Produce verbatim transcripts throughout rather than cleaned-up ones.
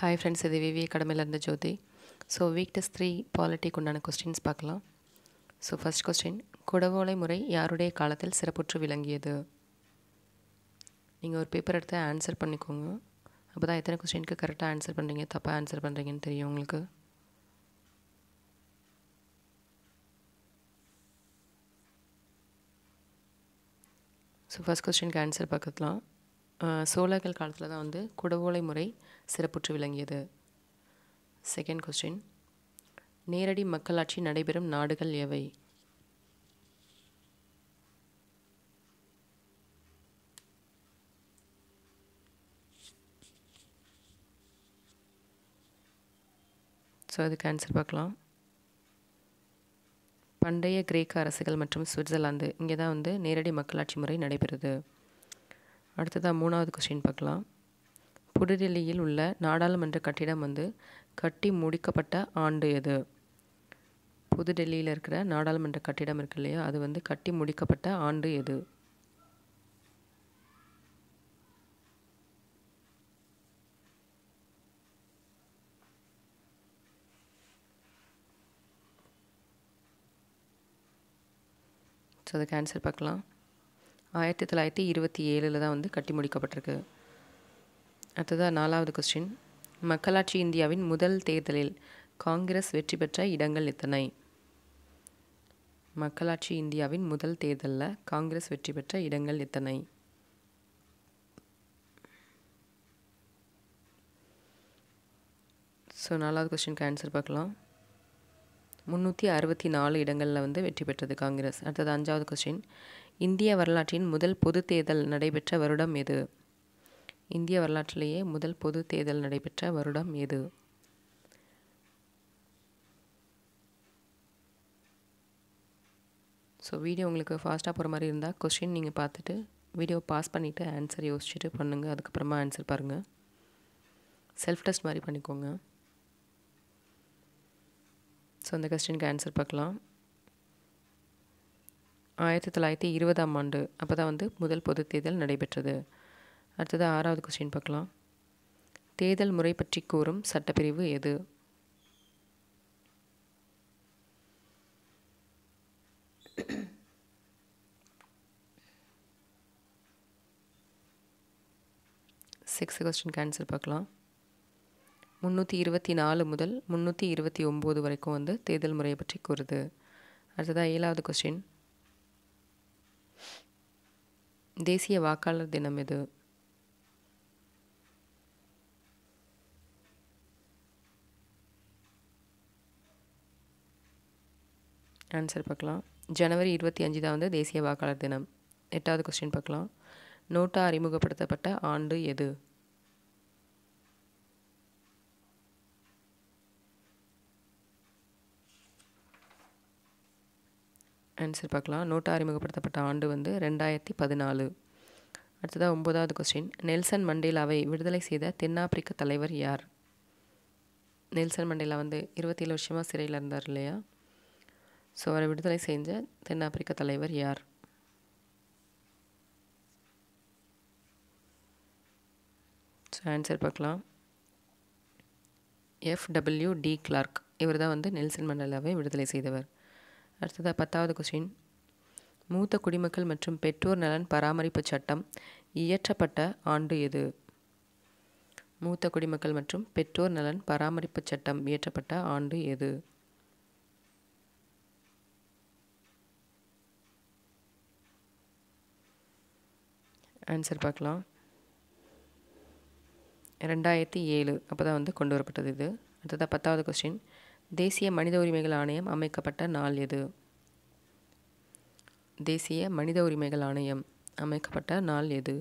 Hi friends, இது VV அகாடமிலேருந்து Jyothi. So week test three பாலிட்டிக்கு உண்டான கொஸ்டின்ஸ் பார்க்கலாம். ஸோ ஃபர்ஸ்ட் கொஸ்டின், குடவோலை முறை யாருடைய காலத்தில் சிறப்புற்று விளங்கியது? நீங்கள் ஒரு பேப்பர் எடுத்து ஆன்சர் பண்ணிக்கோங்க. அப்போ தான் எத்தனை கொஸ்டினுக்கு கரெக்டாக ஆன்சர் பண்ணுறீங்க, தப்பாக ஆன்சர் பண்ணுறீங்கன்னு தெரியும் உங்களுக்கு. ஸோ ஃபர்ஸ்ட் கொஸ்டினுக்கு ஆன்சர் பார்க்கலாம். சோழர்கள் காலத்தில் தான் வந்து குடவோலை முறை சிறப்புற்று விளங்கியது. செகண்ட் கொஸ்டின், நேரடி மக்களாட்சி நடைபெறும் நாடுகள் எவை? ஸோ அதுக்கு ஆன்சர் பார்க்கலாம். பண்டைய கிரேக்க அரசுகள் மற்றும் சுவிட்சர்லாந்து, இங்கே தான் வந்து நேரடி மக்களாட்சி முறை நடைபெறுது. அடுத்ததாக மூணாவது கொஸ்டின் பார்க்கலாம். புதுடெல்லியில் உள்ள நாடாளுமன்ற கட்டிடம் வந்து கட்டி முடிக்கப்பட்ட ஆண்டு எது? புதுடெல்லியில் இருக்கிற நாடாளுமன்ற கட்டிடம் இருக்கு இல்லையா, அது வந்து கட்டி முடிக்கப்பட்ட ஆண்டு எது? ஸோ அதுக்கு ஆன்சர் பார்க்கலாம். ஆயிரத்தி தொள்ளாயிரத்தி இருபத்தி ஏழில் தான் வந்து கட்டி முடிக்கப்பட்டிருக்கு. அடுத்ததாக நாலாவது கொஸ்டின், மக்களாட்சி இந்தியாவின் முதல் தேர்தலில் காங்கிரஸ் வெற்றி பெற்ற இடங்கள் எத்தனை? மக்களாட்சி இந்தியாவின் முதல் தேர்தலில் காங்கிரஸ் வெற்றி பெற்ற இடங்கள் எத்தனை? ஸோ நாலாவது கொஸ்டினுக்கு ஆன்சர் பார்க்கலாம். முந்நூற்றி அறுபத்தி நாலு இடங்களில் வந்து வெற்றி பெற்றது காங்கிரஸ். அடுத்தது அஞ்சாவது கொஸ்டின், இந்திய வரலாற்றின் முதல் பொது தேர்தல் நடைபெற்ற வருடம் எது? இந்திய வரலாற்றிலேயே முதல் பொது தேர்தல் நடைபெற்ற வருடம் எது? ஸோ வீடியோ உங்களுக்கு ஃபாஸ்ட்டாக போகிற மாதிரி இருந்தால் கொஸ்டின் நீங்கள் பார்த்துட்டு வீடியோ பாஸ் பண்ணிவிட்டு ஆன்சர் யோசிச்சுட்டு பண்ணுங்கள். அதுக்கப்புறமா ஆன்சர் பாருங்கள். செல்ஃப் டெஸ்ட் மாதிரி பண்ணிக்கோங்க. ஸோ அந்த கொஸ்டினுக்கு ஆன்சர் பார்க்கலாம். ஆயிரத்தி தொள்ளாயிரத்தி இருபதாம் ஆண்டு அப்போ தான் வந்து முதல் பொது தேர்தல் நடைபெற்றது. அடுத்தது ஆறாவது கொஸ்டின் பார்க்கலாம். தேர்தல் முறை பற்றி கூறும் சட்டப்பிரிவு எது? சிக்ஸ்த் கொஸ்டினுக்கு ஆன்சர் பார்க்கலாம். முந்நூற்றி இருபத்தி நாலு முதல் முந்நூற்றி இருபத்தி ஒம்பது வரைக்கும் வந்து தேர்தல் முறையை பற்றி கூறுது. அடுத்ததாக ஏழாவது கொஸ்டின், தேசிய வாக்காளர் தினம் எது? ஆன்சர் பார்க்கலாம். ஜனவரி இருபத்தி அஞ்சு தான் வந்து தேசிய வாக்காளர் தினம். எட்டாவது கொஸ்டின் பார்க்கலாம். நோட்டா அறிமுகப்படுத்தப்பட்ட ஆண்டு எது? ஆன்சர் பார்க்கலாம். நோட்டா அறிமுகப்படுத்தப்பட்ட ஆண்டு வந்து ரெண்டாயிரத்தி பதினாலு. அடுத்ததாக ஒன்பதாவது கொஸ்டின், நெல்சன் மண்டேலாவை விடுதலை செய்த தென்னாப்பிரிக்க தலைவர் யார்? நெல்சன் மண்டேலா வந்து இருபத்தி ஏழு வருஷமாக சிறையில் இருந்தார் இல்லையா, ஸோ அவரை விடுதலை செஞ்ச தென்னாப்பிரிக்க தலைவர் யார்? ஸோ ஆன்சர் பார்க்கலாம். எஃப் டபிள்யூ டி கிளார்க், இவர் தான் வந்து நெல்சன் மண்டேலாவை விடுதலை செய்தவர். அடுத்ததாக பத்தாவது கொஸ்டின், மூத்த குடிமக்கள் மற்றும் பெற்றோர் நலன் பராமரிப்பு சட்டம் இயற்றப்பட்ட ஆண்டு எது? மூத்த குடிமக்கள் மற்றும் பெற்றோர் நலன் பராமரிப்பு சட்டம் இயற்றப்பட்ட ஆண்டு எது? ஆன்சர் பார்க்கலாம். ரெண்டாயிரத்தி ஏழு அப்போ தான் வந்து கொண்டு வரப்பட்டது இது. அடுத்ததாக பத்தாவது கொஸ்டின், தேசிய மனித உரிமைகள் ஆணையம் அமைக்கப்பட்ட நாள் எது? தேசிய மனித உரிமைகள் ஆணையம் அமைக்கப்பட்ட நாள் எது?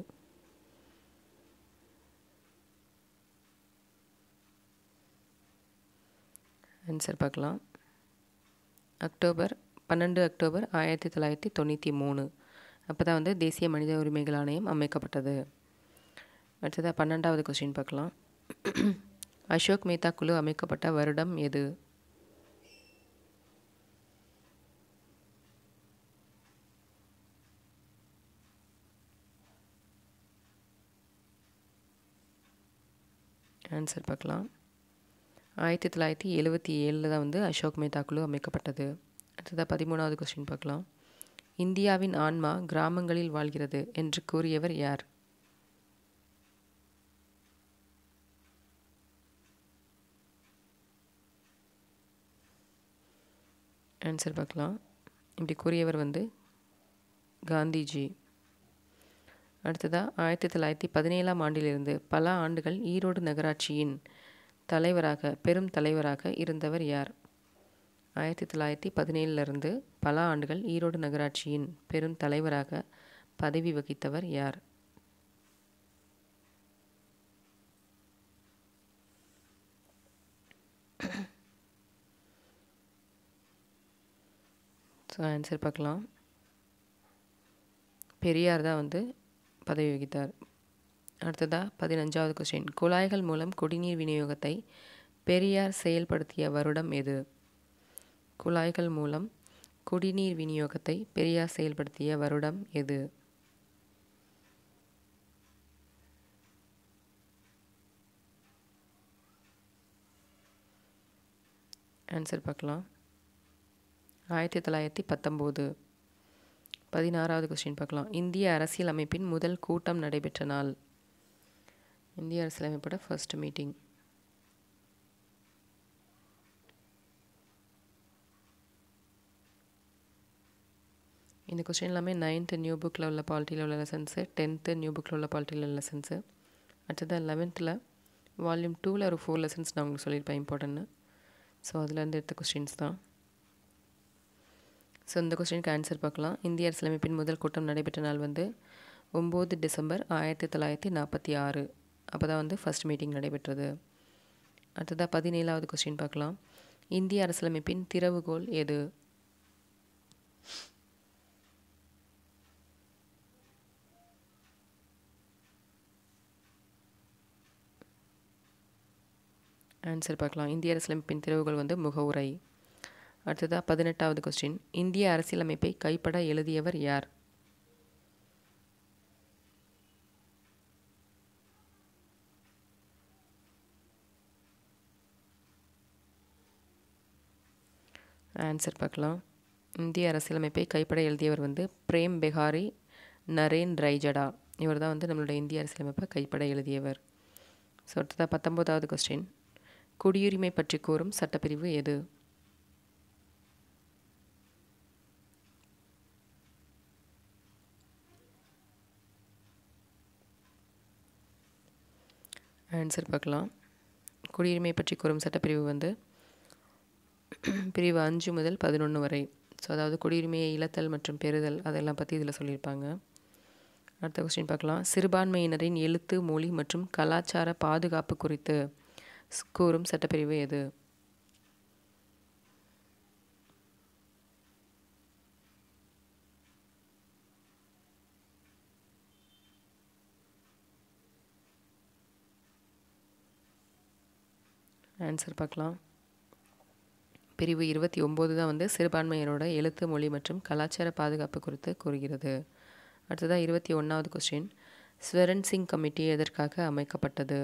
ஆன்சர் பார்க்கலாம். அக்டோபர் பன்னெண்டு அக்டோபர் ஆயிரத்தி தொள்ளாயிரத்தி தொண்ணூற்றி மூணு அப்போ தான் வந்து தேசிய மனித உரிமைகள் ஆணையம் அமைக்கப்பட்டது. அடுத்ததாக பன்னெண்டாவது கொஸ்டின் பார்க்கலாம். அசோக் மேத்தா குழு அமைக்கப்பட்ட வருடம் எது? ஆன்சர் பார்க்கலாம். ஆயிரத்தி தொள்ளாயிரத்தி எழுபத்தி ஏழில் தான் வந்து அசோக் மேத்தா குழு அமைக்கப்பட்டது. அடுத்ததாக பதிமூணாவது கொஸ்டின் பார்க்கலாம். இந்தியாவின் ஆன்மா கிராமங்களில் வாழ்கிறது என்று கூறியவர் யார்? ஆன்சர் பார்க்கலாம். இப்படி கூறியவர் வந்து காந்திஜி. அடுத்ததாக ஆயிரத்தி தொள்ளாயிரத்தி பதினேழாம் ஆண்டிலிருந்து பல ஆண்டுகள் ஈரோடு நகராட்சியின் தலைவராக பெரும் தலைவராக இருந்தவர் யார்? ஆயிரத்தி தொள்ளாயிரத்தி பதினேழுலேருந்து பல ஆண்டுகள் ஈரோடு நகராட்சியின் பெரும் தலைவராக பதவி வகித்தவர் யார்? ஸோ ஆன்சர் பார்க்கலாம். பெரியார் தான் வந்து பதவி வகித்தார். அடுத்ததாக பதினஞ்சாவது கொஸ்டின். குழாய்கள் மூலம் குடிநீர் விநியோகத்தை பெரியார் செயல்படுத்திய வருடம் எது? குழாய்கள் மூலம் குடிநீர் விநியோகத்தை பெரியார் செயல்படுத்திய வருடம் எது? ஆன்சர் பார்க்கலாம். ஆயிரத்தி தொள்ளாயிரத்தி பத்தொம்போது. பதினாறாவது கொஸ்டின் பார்க்கலாம். இந்திய அரசியல் அமைப்பின் முதல் கூட்டம் நடைபெற்ற நாள். இந்திய அரசியலமைப்போட ஃபர்ஸ்ட் மீட்டிங். இந்த கொஸ்டின் எல்லாமே நைன்த்து நியூ புக்கில் உள்ள பாலிட்டியில் உள்ள லெசன்ஸு, டென்த்து நியூ புக்கில் உள்ள பாலிட்டியில் உள்ள லெசன்ஸு. அடுத்தது லெவன்த்தில் வால்யூம் டூவில் ஒரு ஃபோர் லெசன்ஸ் நான் உங்களுக்கு சொல்லியிருப்பேன் இம்பார்ட்டன்ட்னு. ஸோ அதுலேருந்து எடுத்த கொஸ்டின்ஸ் தான். ஸோ இந்த கொஸ்டினுக்கு ஆன்சர் பார்க்கலாம். இந்திய அரசியலமைப்பின் முதல் கூட்டம் நடைபெற்ற நாள் வந்து ஒம்பது டிசம்பர் ஆயிரத்தி தொள்ளாயிரத்தி நாற்பத்தி ஆறு. அப்போ தான் வந்து ஃபஸ்ட் மீட்டிங் நடைபெற்றது. அடுத்ததாக பதினேழாவது கொஸ்டின் பார்க்கலாம். இந்திய அரசியலமைப்பின் திறவுகோல் எது? ஆன்சர் பார்க்கலாம். இந்திய அரசியலமைப்பின் திறவுகோல் வந்து முகவுரை. அடுத்ததாக பதினெட்டாவது கொஸ்டின். இந்திய அரசியலமைப்பை கைப்பட எழுதியவர் யார்? ஆன்சர் பார்க்கலாம். இந்திய அரசியலமைப்பை கைப்பட எழுதியவர் வந்து பிரேம் பெஹாரி நரேன் ரைஜடா. இவர் தான் வந்து நம்மளோட இந்திய அரசியலமைப்பை கைப்பட எழுதியவர். ஸோ அடுத்ததாக பத்தொம்போதாவது கொஸ்டின். குடியுரிமை பற்றி கூறும் சட்டப்பிரிவு எது? ஆன்சர் பார்க்கலாம். குடியுரிமை பற்றி கூறும் சட்டப்பிரிவு வந்து பிரிவு அஞ்சு முதல் பதினொன்று வரை. ஸோ அதாவது குடியுரிமையை இழத்தல் மற்றும் பெறுதல் அதெல்லாம் பற்றி இதில் சொல்லியிருப்பாங்க. அடுத்த கொஸ்டின் பார்க்கலாம். சிறுபான்மையினரின் எழுத்து, மொழி மற்றும் கலாச்சார பாதுகாப்பு குறித்து கூறும் சட்டப்பிரிவு எது? ஆன்சர் பார்க்கலாம். பிரிவு இருபத்தி ஒம்பது தான் வந்து சிறுபான்மையினரோட எழுத்து, மொழி மற்றும் கலாச்சார பாதுகாப்பு குறித்து கூறுகிறது. அடுத்ததாக இருபத்தி ஒன்றாவது கொஸ்டின். ஸ்வரன் சிங் கமிட்டி எதற்காக அமைக்கப்பட்டது?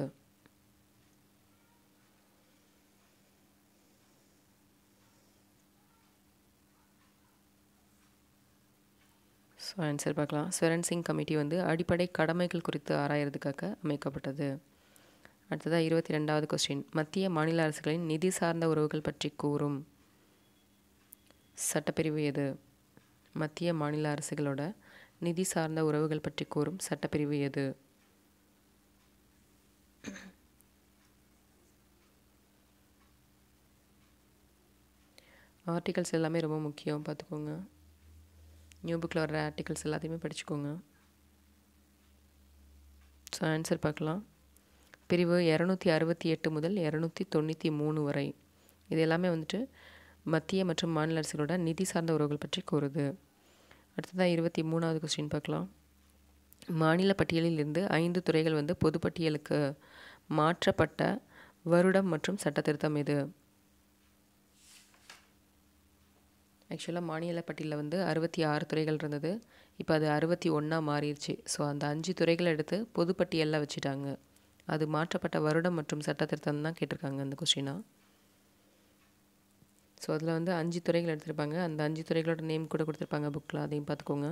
ஸோ ஆன்சர் பார்க்கலாம். ஸ்வரன் சிங் கமிட்டி வந்து அடிப்படை கடமைகள் குறித்து ஆராயறதுக்காக அமைக்கப்பட்டது. அடுத்ததாக இருபத்தி ரெண்டாவது கொஸ்டின். மத்திய மாநில அரசுகளின் நிதி சார்ந்த உறவுகள் பற்றி கூறும் சட்டப்பிரிவு எது? மத்திய மாநில அரசுகளோட நிதி சார்ந்த உறவுகள் பற்றி கூறும் சட்டப்பிரிவு எது? ஆர்டிகல்ஸ் எல்லாமே ரொம்ப முக்கியம், பார்த்துக்கோங்க. நியூ புக்கில் வர்ற ஆர்டிகல்ஸ் எல்லாத்தையுமே படிச்சுக்கோங்க. ஸோ ஆன்சர் பார்க்கலாம். பிரிவு இரநூத்தி அறுபத்தி எட்டு முதல் இரநூத்தி தொண்ணூற்றி மூணு வரை இது எல்லாமே வந்துட்டு மத்திய மற்றும் மாநில அரசுகளோட நிதி சார்ந்த உறவுகள் பற்றி கூறுது. அடுத்ததாக இருபத்தி மூணாவது கொஸ்டின் பார்க்கலாம். மாநில பட்டியலில் இருந்து ஐந்து துறைகள் வந்து பொதுப்பட்டியலுக்கு மாற்றப்பட்ட வருடம் மற்றும் சட்ட திருத்தம் எது? ஆக்சுவலாக மாநில பட்டியலில் வந்து அறுபத்தி ஆறு துறைகள் இருந்தது. இப்போ அது அறுபத்தி ஒன்றா மாறிடுச்சு. ஸோ அந்த அஞ்சு துறைகளை எடுத்து பொதுப்பட்டியலில் வச்சுட்டாங்க. அது மாற்றப்பட்ட வருடம் மற்றும் சட்ட திருத்தம் தான் கேட்டிருக்காங்க அந்த கொஸ்டினா. ஸோ அதில் வந்து அஞ்சு துறைகள் எடுத்திருப்பாங்க. அந்த அஞ்சு துறைகளோட நேம் கூட கொடுத்துருப்பாங்க புக்கில், அதையும் பார்த்துக்கோங்க.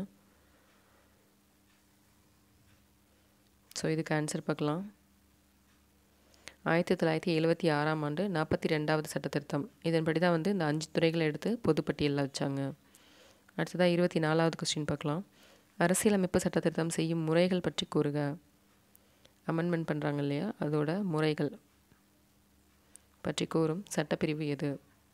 ஸோ இதுக்கு ஆன்சர் பார்க்கலாம். ஆயிரத்தி தொள்ளாயிரத்தி எழுபத்தி ஆறாம் ஆண்டு நாற்பத்தி ரெண்டாவது சட்ட திருத்தம். இதன்படி தான் வந்து இந்த அஞ்சு துறைகளை எடுத்து பொதுப்பட்டியலில் வச்சாங்க. அடுத்ததாக இருபத்தி நாலாவது கொஸ்டின் பார்க்கலாம். அரசியலமைப்பு சட்ட திருத்தம் செய்யும் முறைகள் பற்றி கூறுக. அமெண்ட்மெண்ட் பண்ணுறாங்க இல்லையா, அதோட முறைகள் பற்றி கூறும் சட்டப்பிரிவு எது?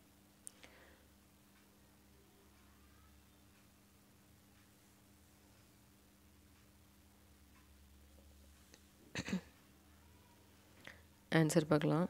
ஆன்சர் பார்க்கலாம்.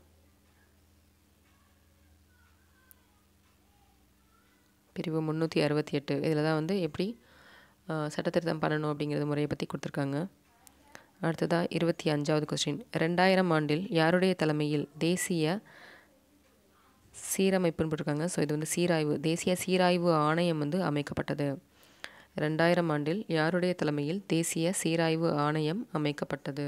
பிரிவு முந்நூற்றி அறுபத்தி எட்டு. இதில் தான் வந்து எப்படி சட்டத்திருத்தம் பண்ணணும் அப்படிங்கிறது முறையை பற்றி கொடுத்துருக்காங்க. அடுத்ததாக இருபத்தி அஞ்சாவது கொஸ்டின். ரெண்டாயிரம் ஆண்டில் யாருடைய தலைமையில் தேசிய சீரமைப்புன்னு போட்டிருக்காங்க. ஸோ இது வந்து சீராய்வு தேசிய சீராய்வு ஆணையம் வந்து அமைக்கப்பட்டது. ரெண்டாயிரம் ஆண்டில் யாருடைய தலைமையில் தேசிய சீராய்வு ஆணையம் அமைக்கப்பட்டது?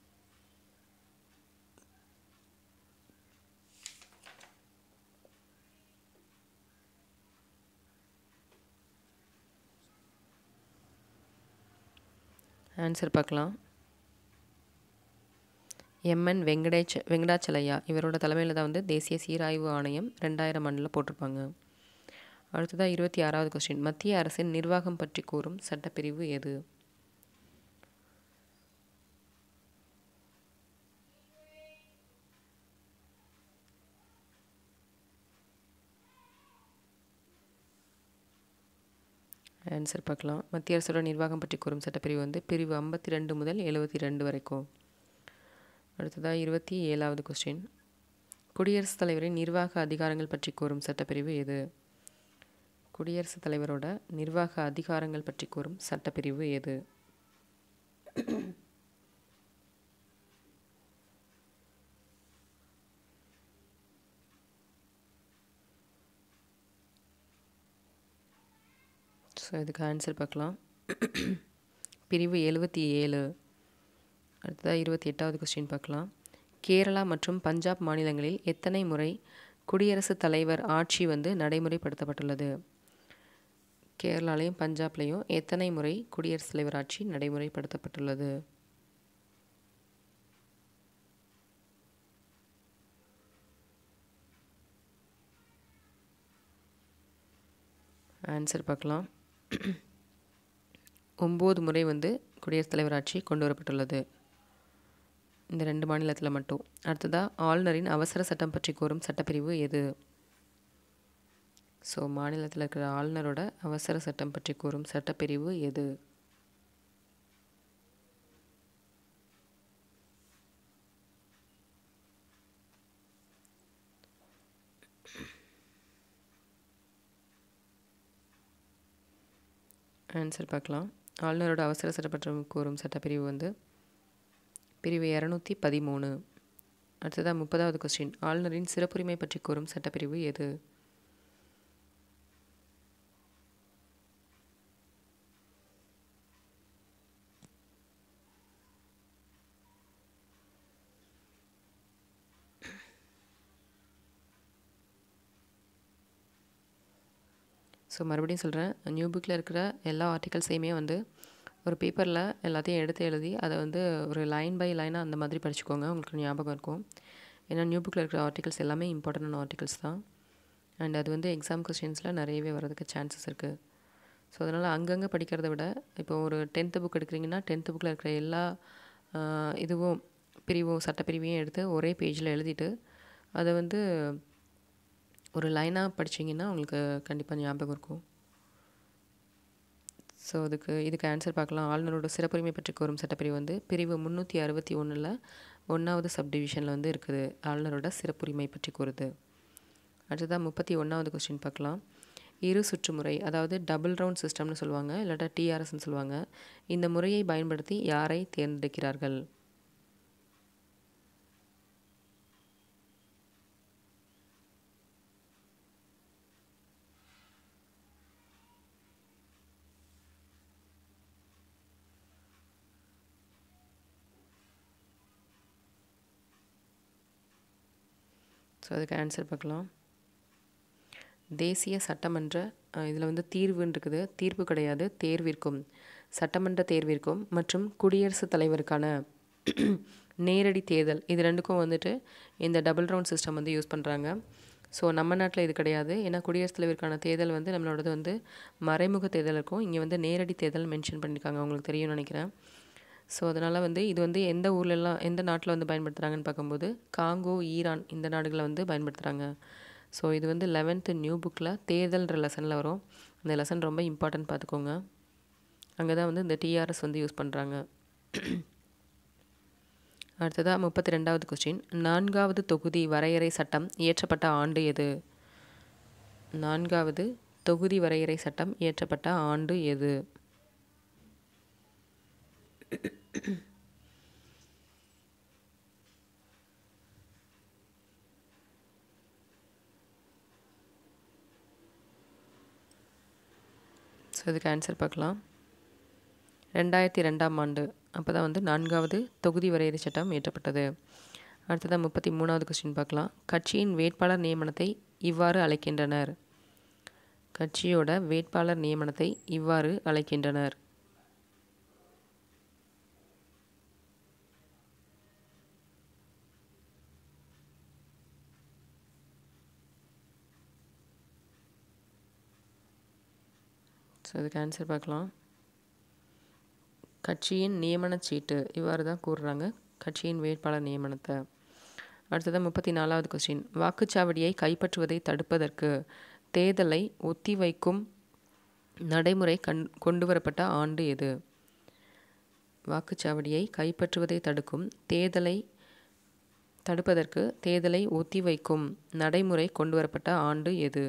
ஆன்சர் பார்க்கலாம். எம்என் வெங்கடேச் வெங்கடாச்சலையா இவரோட தலைமையில் தான் வந்து தேசிய சீராய்வு ஆணையம் ரெண்டாயிரம் ஆண்டில் போட்டிருப்பாங்க. அடுத்ததாக இருபத்தி ஆறாவது கொஸ்டின். மத்திய அரசின் நிர்வாகம் பற்றி கூறும் சட்டப்பிரிவு எது? ஆன்சர் பார்க்கலாம். மத்திய அரசோட நிர்வாகம் பற்றி கூறும் சட்டப்பிரிவு வந்து பிரிவு ஐம்பத்தி ரெண்டு முதல் எழுபத்தி ரெண்டு வரைக்கும். அடுத்ததாக இருபத்தி ஏழாவது கொஸ்டின். குடியரசுத் தலைவரின் நிர்வாக அதிகாரங்கள் பற்றி கூறும் சட்டப்பிரிவு எது? குடியரசுத் தலைவரோட நிர்வாக அதிகாரங்கள் பற்றி கூறும் சட்டப்பிரிவு எது? ஸோ இதுக்கு ஆன்சர் பார்க்கலாம். பிரிவு எழுபத்தி ஏழு. அடுத்ததாக இருபத்தி எட்டாவது கொஸ்டின் பார்க்கலாம். கேரளா மற்றும் பஞ்சாப் மாநிலங்களில் எத்தனை முறை குடியரசுத் தலைவர் ஆட்சி வந்து நடைமுறைப்படுத்தப்பட்டுள்ளது? கேரளாலையும் பஞ்சாப்லேயும் எத்தனை முறை குடியரசுத் தலைவர் ஆட்சி நடைமுறைப்படுத்தப்பட்டுள்ளது? ஆன்சர் பார்க்கலாம். ஒம்பது முறை வந்து குடியரசுத் தலைவர் ஆட்சி கொண்டு வரப்பட்டுள்ளது இந்த ரெண்டு மாநிலத்தில் மட்டும். அடுத்ததாக ஆளுநரின் அவசர சட்டம் பற்றி கூறும் சட்டப்பிரிவு எது? ஸோ மாநிலத்தில் இருக்கிற ஆளுநரோட அவசர சட்டம் பற்றி கூறும் சட்டப்பிரிவு எது? ஆன்சர் பார்க்கலாம். ஆளுநரோட அவசர சட்டம் பற்றி கூறும் சட்டப்பிரிவு வந்து பிரிவு இரநூத்தி பதிமூணு. அடுத்ததாக முப்பதாவது கொஸ்டின். ஆளுநரின் சிறப்புரிமை பற்றி கூறும் சட்டப்பிரிவு எது? ஸோ மறுபடியும் சொல்கிறேன், நியூ புக்கில் இருக்கிற எல்லா ஆர்டிகல்ஸையுமே வந்து ஒரு பேப்பரில் எல்லாத்தையும் எடுத்து எழுதி அதை வந்து ஒரு லைன் பை லைனாக அந்த மாதிரி படிச்சுக்கோங்க, உங்களுக்கு ஞாபகம் இருக்கும். ஏன்னா நியூ புக்கில் இருக்கிற ஆர்டிகல்ஸ் எல்லாமே இம்பார்ட்டண்டான ஆர்டிகல்ஸ் தான். அண்ட் அது வந்து எக்ஸாம் கொஸ்டின்ஸில் நிறையவே வரதுக்கு சான்சஸ் இருக்குது. ஸோ அதனால் அங்கங்கே படிக்கிறத விட இப்போ ஒரு டென்த்து புக் எடுக்கிறீங்கன்னா டென்த்து புக்கில் இருக்கிற எல்லா இதுவும் பிரிவும் சட்டப்பிரிவையும் எடுத்து ஒரே பேஜில் எழுதிட்டு அதை வந்து ஒரு லைனாக படிச்சிங்கன்னா உங்களுக்கு கண்டிப்பாக ஞாபகம் இருக்கும். ஸோ அதுக்கு இதுக்கு ஆன்சர் பார்க்கலாம். ஆளுநரோட சிறப்புரிமை பற்றி கூறும் சட்டப்பிரிவு வந்து பிரிவு முந்நூற்றி அறுபத்தி ஒன்றில் ஒன்றாவது சப்டிவிஷனில் வந்து இருக்குது. ஆளுநரோட சிறப்புரிமை பற்றி கூறுது. அடுத்ததாக முப்பத்தி ஒன்றாவது கொஸ்டின் பார்க்கலாம். இரு சுற்றுமுறை, அதாவது டபுள் ரவுண்ட் சிஸ்டம்னு சொல்லுவாங்க, இல்லாட்டா டிஆர்எஸ்ன்னு சொல்லுவாங்க. இந்த முறையை பயன்படுத்தி யாரை தேர்ந்தெடுக்கிறார்கள்? அதுக்கு ஆன்சர் பார்க்கலாம். தேசிய சட்டமன்ற இதில் வந்து தீர்வுன்னு இருக்குது, தீர்ப்பு கிடையாது, தேர்விற்கும் சட்டமன்ற தேர்விற்கும் மற்றும் குடியரசுத் தலைவருக்கான நேரடி தேர்தல் இது ரெண்டுக்கும் வந்துட்டு இந்த டபுள் ரவுண்ட் சிஸ்டம் வந்து யூஸ் பண்ணுறாங்க. ஸோ நம்ம நாட்டில் இது கிடையாது. ஏன்னா குடியரசுத் தலைவருக்கான தேர்தல் வந்து நம்மளோடது வந்து மறைமுக தேர்தல் இருக்கும். இங்கே வந்து நேரடி தேர்தல் மென்ஷன் பண்ணியிருக்காங்க, உங்களுக்கு தெரியும்னு நினைக்கிறேன். ஸோ அதனால் வந்து இது வந்து எந்த ஊர்லெலாம் எந்த நாட்டில் வந்து பயன்படுத்துகிறாங்கன்னு பார்க்கும்போது காங்கோ, ஈரான் இந்த நாடுகளில் வந்து பயன்படுத்துகிறாங்க. ஸோ இது வந்து லெவன்த்து நியூ புக்கில் தேர்தல்ன்ற லெசனில் வரும். அந்த லெசன் ரொம்ப இம்பார்ட்டன்ட், பார்த்துக்கோங்க. அங்கே தான் வந்து இந்த டிஆர்எஸ் வந்து யூஸ் பண்ணுறாங்க. அடுத்ததாக முப்பத்தி ரெண்டாவது கொஸ்டின். நான்காவது தொகுதி வரையறை சட்டம் இயற்றப்பட்ட ஆண்டு எது? நான்காவது தொகுதி வரையறை சட்டம் இயற்றப்பட்ட ஆண்டு எது? ஸோ இதுக்கு ஆன்சர் பார்க்கலாம். ரெண்டாயிரத்தி ரெண்டாம் ஆண்டு அப்போ தான் வந்து நான்காவது தொகுதி வரையறை சட்டம் இயற்றப்பட்டது. அடுத்ததாக முப்பத்தி மூணாவது கொஸ்டின் பார்க்கலாம். கட்சியின் வேட்பாளர் நியமனத்தை இவ்வாறு அழைக்கின்றனர். கட்சியோட வேட்பாளர் நியமனத்தை இவ்வாறு அழைக்கின்றனர். ஸோ இதுக்கு ஆன்சர் பார்க்கலாம். கட்சியின் நியமன சீட்டு இவ்வாறு தான் கூறுறாங்க கட்சியின் வேட்பாளர் நியமனத்தை. அடுத்ததாக முப்பத்தி நாலாவது கொஸ்டின். வாக்குச்சாவடியை கைப்பற்றுவதை தடுப்பதற்கு தேர்தலை ஒத்திவைக்கும் நடைமுறை கண் கொண்டு வரப்பட்ட ஆண்டு எது? வாக்குச்சாவடியை கைப்பற்றுவதை தடுக்கும் தேர்தலை தடுப்பதற்கு தேர்தலை ஒத்திவைக்கும் நடைமுறை கொண்டு வரப்பட்ட ஆண்டு எது?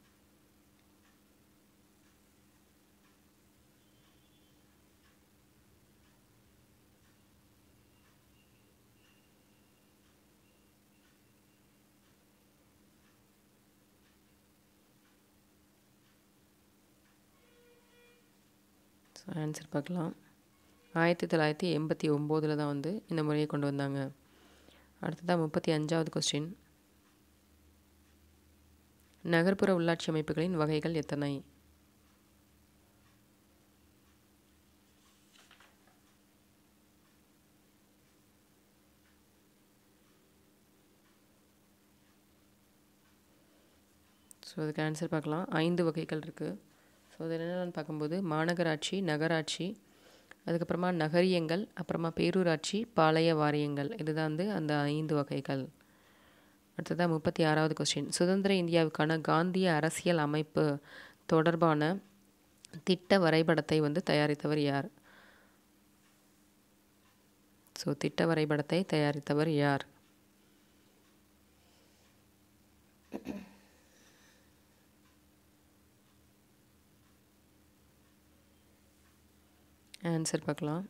ஆன்சர் பார்க்கலாம். ஆயிரத்தி தொள்ளாயிரத்தி எண்பத்தி ஒம்போதில் தான் வந்து இந்த முறையை கொண்டு வந்தாங்க. அடுத்ததாக முப்பத்தி அஞ்சாவது கொஸ்டின். நகர்ப்புற உள்ளாட்சி அமைப்புகளின் வகைகள் எத்தனை? ஸோ அதுக்கு ஆன்சர் பார்க்கலாம். ஐந்து வகைகள் இருக்குது. ஸோ அதில் என்னென்னு பார்க்கும்போது மாநகராட்சி, நகராட்சி, அதுக்கப்புறமா நகரியங்கள், அப்புறமா பேரூராட்சி, பாளைய வாரியங்கள், இதுதான் வந்து அந்த ஐந்து வகைகள். அடுத்ததாக முப்பத்தி ஆறாவது கொஸ்டின். சுதந்திர இந்தியாவுக்கான காந்திய அரசியல் அமைப்பு தொடர்பான திட்ட வரைபடத்தை வந்து தயாரித்தவர் யார்? ஸோ திட்ட வரைபடத்தை தயாரித்தவர் யார்? ஆன்சர் பார்க்கலாம்.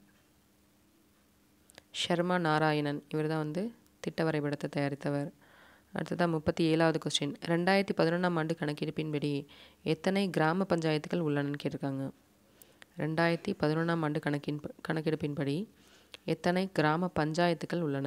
ஷர்மா நாராயணன் இவர் தான் வந்து திட்ட வரைபடத்தை தயாரித்தவர். அடுத்ததாக முப்பத்தி ஏழாவது கொஸ்டின். ரெண்டாயிரத்தி பதினொன்றாம் ஆண்டு கணக்கெடுப்பின்படி எத்தனை கிராம பஞ்சாயத்துகள் உள்ளனன்னு கேட்டிருக்காங்க. ரெண்டாயிரத்தி பதினொன்றாம் ஆண்டு கணக்கின் கணக்கெடுப்பின்படி எத்தனை கிராம பஞ்சாயத்துகள் உள்ளன?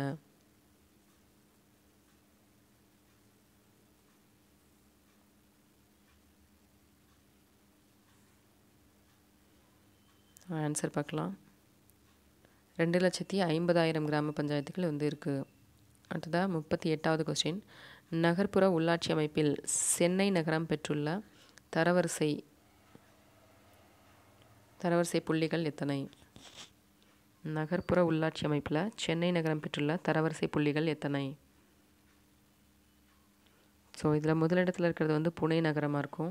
ஆன்சர் பார்க்கலாம். ரெண்டு லட்சத்தி ஐம்பதாயிரம் கிராம பஞ்சாயத்துகள் வந்து இருக்குது. அடுத்ததாக முப்பத்தி எட்டாவது கொஸ்டின். நகர்ப்புற உள்ளாட்சி அமைப்பில் சென்னை நகரம் பெற்றுள்ள தரவரிசை தரவரிசை புள்ளிகள் எத்தனை? நகர்ப்புற உள்ளாட்சி அமைப்பில் சென்னை நகரம் பெற்றுள்ள தரவரிசை புள்ளிகள் எத்தனை? ஸோ இதில் முதலிடத்தில் இருக்கிறது வந்து புனே நகரமாக இருக்கும்.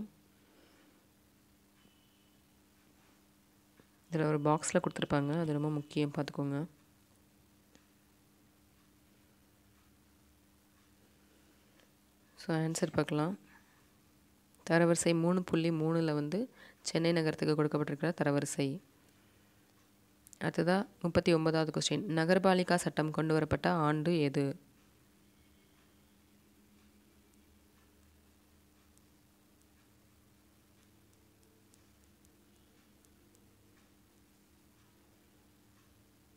இதில் ஒரு பாக்ஸில் கொடுத்துருப்பாங்க, அது ரொம்ப முக்கியம், பார்த்துக்கோங்க. ஸோ ஆன்சர் பார்க்கலாம். தரவரிசை மூணு புள்ளி மூணில் வந்து சென்னை நகரத்துக்கு கொடுக்கப்பட்டிருக்கிற தரவரிசை. அடுத்ததாக முப்பத்தி ஒன்பதாவது கொஸ்டின். நகர்பாலிகா சட்டம் கொண்டு வரப்பட்ட ஆண்டு எது?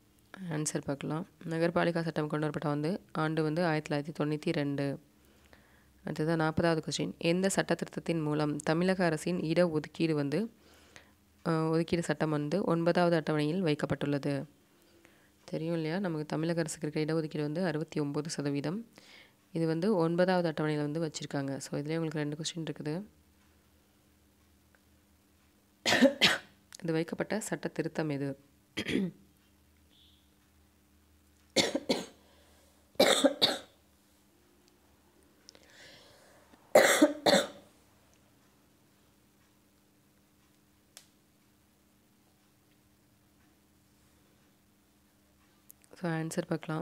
ஆன்சர் பார்க்கலாம். நகர்பாலிகா சட்டம் கொண்டு வரப்பட்ட வந்து ஆண்டு வந்து ஆயிரத்தி தொள்ளாயிரத்தி தொண்ணூற்றி ரெண்டு. அடுத்தது நாற்பதாவது கொஸ்டின், எந்த சட்ட திருத்தத்தின் மூலம் தமிழக அரசின் இட ஒதுக்கீடு வந்து ஒதுக்கீடு சட்டம் வந்து ஒன்பதாவது அட்டவணையில் வைக்கப்பட்டுள்ளது? தெரியும் இல்லையா, நமக்கு தமிழக அரசுக்கு இருக்கிற இடஒதுக்கீடு வந்து அறுபத்தி ஒம்பது சதவீதம். இது வந்து ஒன்பதாவது அட்டவணையில் வந்து வச்சுருக்காங்க. ஸோ இதுலேயே உங்களுக்கு ரெண்டு கொஸ்டின் இருக்குது. இது வைக்கப்பட்ட சட்ட திருத்தம் எது? ஸோ ஆன்சர் பார்க்கலாம்.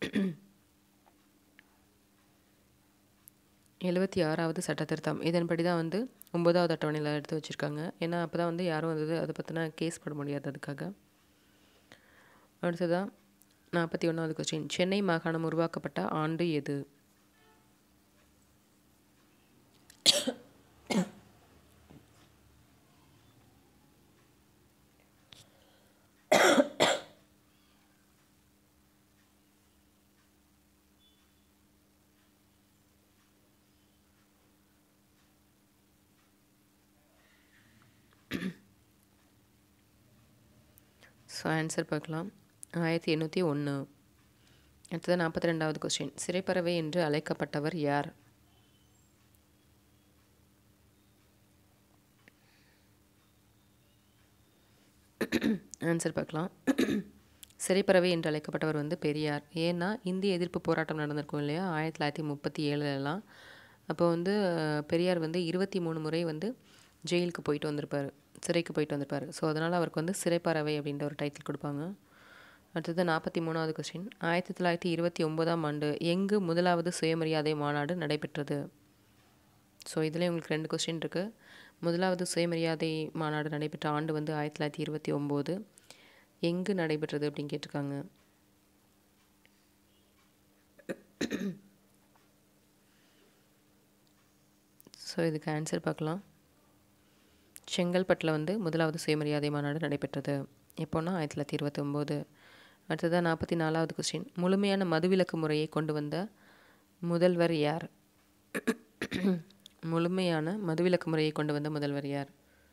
எழுபத்தி ஆறாவது சட்ட திருத்தம். இதன்படி தான் வந்து ஒன்பதாவது அட்டவணையில் எடுத்து வச்சுருக்காங்க. ஏன்னா அப்போ தான் வந்து யாரும் வந்து அதை பற்றின கேஸ் போட முடியாது, அதுக்காக. அடுத்ததான் நாற்பத்தி ஒன்றாவது கொஸ்டின், சென்னை மாகாணம் உருவாக்கப்பட்ட ஆண்டு எது? ஸோ ஆன்சர் பார்க்கலாம். ஆயிரத்தி எண்ணூற்றி ஒன்று. அடுத்தது நாற்பத்தி ரெண்டாவது கொஸ்டின், சிறைப்பறவை என்று அழைக்கப்பட்டவர் யார்? ஆன்சர் பார்க்கலாம். சிறைப்பறவை என்று அழைக்கப்பட்டவர் வந்து பெரியார். ஏன்னா இந்திய எதிர்ப்பு போராட்டம் நடந்திருக்கும் இல்லையா, ஆயிரத்தி தொள்ளாயிரத்தி முப்பத்தி ஏழுலலாம். அப்போ வந்து பெரியார் வந்து இருபத்தி மூணு முறை வந்து ஜெயிலுக்கு போயிட்டு வந்திருப்பார், சிறைக்கு போயிட்டு வந்திருப்பார். ஸோ அதனால் அவருக்கு வந்து சிறைப்பறவை அப்படின்ற ஒரு டைட்டில் கொடுப்பாங்க. அடுத்தது நாற்பத்தி மூணாவது கொஸ்டின், ஆயிரத்தி தொள்ளாயிரத்தி இருபத்தி ஒம்போதாம் ஆண்டு எங்கு முதலாவது சுயமரியாதை மாநாடு நடைபெற்றது? ஸோ இதில் உங்களுக்கு ரெண்டு கொஸ்டின் இருக்குது. முதலாவது சுயமரியாதை மாநாடு நடைபெற்ற ஆண்டு வந்து ஆயிரத்தி தொள்ளாயிரத்தி இருபத்தி ஒம்பது. எங்கு நடைபெற்றது அப்படின்னு கேட்டிருக்காங்க. ஸோ இதுக்கு ஆன்சர் பார்க்கலாம். செங்கல்பட்டில் வந்து முதலாவது சுயமரியாதை மாநாடு நடைபெற்றது. எப்போன்னா ஆயிரத்தி தொள்ளாயிரத்தி இருபத்தி ஒம்பது. அடுத்ததான் நாற்பத்தி நாலாவது கொஸ்டின், முழுமையான மதுவிலக்கு முறையை கொண்டு வந்த முதல்வர் யார்? முழுமையான மதுவிலக்கு முறையை கொண்டு வந்த முதல்வர் யார்?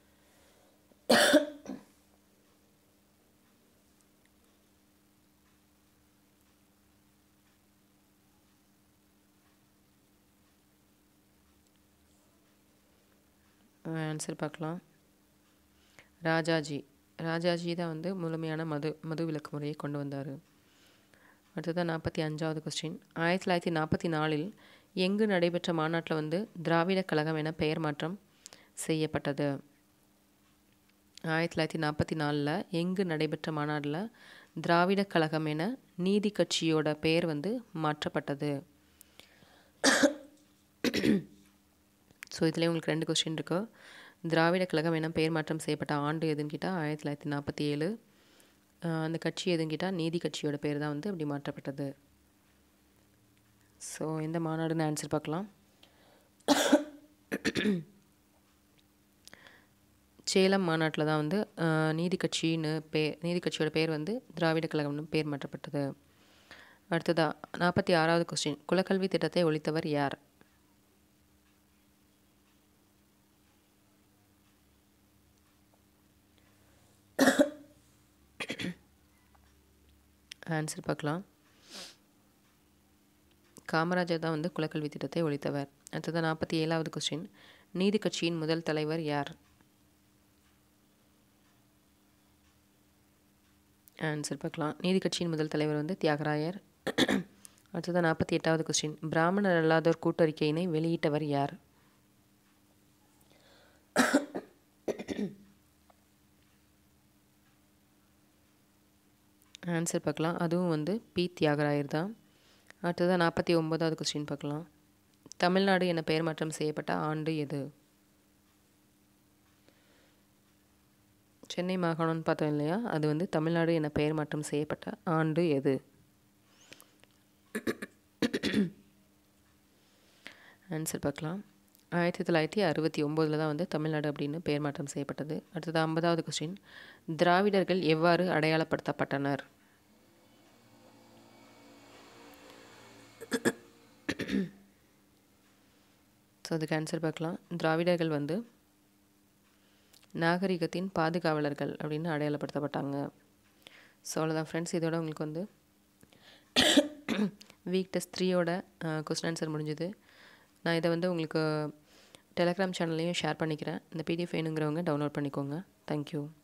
ஆன்சர் பார்க்கலாம். ராஜாஜி. ராஜாஜி தான் வந்து முழுமையான மது மது விலக்கு முறையை கொண்டு வந்தார். அடுத்ததான் நாற்பத்தி அஞ்சாவது கொஸ்டின், ஆயிரத்தி தொள்ளாயிரத்தி நாற்பத்தி நாலில் எங்கு நடைபெற்ற மாநாட்டில் வந்து திராவிட கழகம் என பெயர் மாற்றம் செய்யப்பட்டது? ஆயிரத்தி தொள்ளாயிரத்தி நாற்பத்தி நாலில் எங்கு நடைபெற்ற மாநாட்டில் திராவிட கழகம் என நீதி கட்சியோட பெயர் வந்து மாற்றப்பட்டது? ஸோ இதுலேயே உங்களுக்கு ரெண்டு கொஸ்டின் இருக்கு. திராவிட கழகம் என பெயர் மாற்றம் செய்யப்பட்ட ஆண்டு எதுன்னு கேட்டால் ஆயிரத்தி தொள்ளாயிரத்தி நாற்பத்தி ஏழு. அந்த கட்சி எதுன்னு கேட்டால் நீதி கட்சியோட பேர் தான் வந்து அப்படி மாற்றப்பட்டது. ஸோ எந்த மாநாடுன்னு ஆன்சர் பார்க்கலாம். சேலம் மாநாட்டில் தான் வந்து நீதி கட்சின்னு பே நீதி கட்சியோட பேர் வந்து திராவிட கழகம்னு பேர் மாற்றப்பட்டது. அடுத்ததா நாற்பத்தி ஆறாவது கொஸ்டின், குலக்கல்வி திட்டத்தை ஒழித்தவர் யார்? ஆன்சர் பார்க்கலாம். காமராஜர் தான் வந்து குலக்கல்வி திட்டத்தை ஒழித்தவர். அடுத்தது நாற்பத்தி ஏழாவது கொஸ்டின், நீதி கட்சியின் முதல் தலைவர் யார்? ஆன்சர் பார்க்கலாம். நீதி கட்சியின் முதல் தலைவர் வந்து தியாகராயர். அடுத்தது நாற்பத்தி எட்டாவது கொஸ்டின், பிராமணர் அல்லாதோர் கூட்டறிக்கையினை வெளியிட்டவர் யார்? ஆன்சர் பார்க்கலாம். அதுவும் வந்து பி தியாகராயர் தான். அடுத்ததாக நாற்பத்தி ஒன்பதாவது கொஸ்டின் பார்க்கலாம். தமிழ்நாடு என பெயர் மாற்றம் செய்யப்பட்ட ஆண்டு எது? சென்னை மாகாணம்னு பார்த்தோம் இல்லையா, அது வந்து தமிழ்நாடு என பெயர் மாற்றம் செய்யப்பட்ட ஆண்டு எது? ஆன்சர் பார்க்கலாம். ஆயிரத்தி தொள்ளாயிரத்தி அறுபத்தி ஒம்போதில் தான் வந்து தமிழ்நாடு அப்படின்னு பெயர் மாற்றம் செய்யப்பட்டது. அடுத்தது ஐம்பதாவது கொஸ்டின், திராவிடர்கள் எவ்வாறு அடையாளப்படுத்தப்பட்டனர்? ஸோ அதுக்கு ஆன்சர் பார்க்கலாம். திராவிடர்கள் வந்து நாகரிகத்தின் பாதுகாவலர்கள் அப்படின்னு அடையாளப்படுத்தப்பட்டாங்க. ஸோ அவ்வளோதான் ஃப்ரெண்ட்ஸ், இதோட உங்களுக்கு வந்து வீக் டெஸ்ட் த்ரீயோட கொஸ்டின் ஆன்சர் முடிஞ்சுது. நான் இதை வந்து உங்களுக்கு டெலகிராம் சேனல்லையும் ஷேர் பண்ணிக்கிறேன். இந்த பிடிஎஃப் வேணுங்கிறவங்க டவுன்லோட் பண்ணிக்கோங்க. தேங்க்யூ.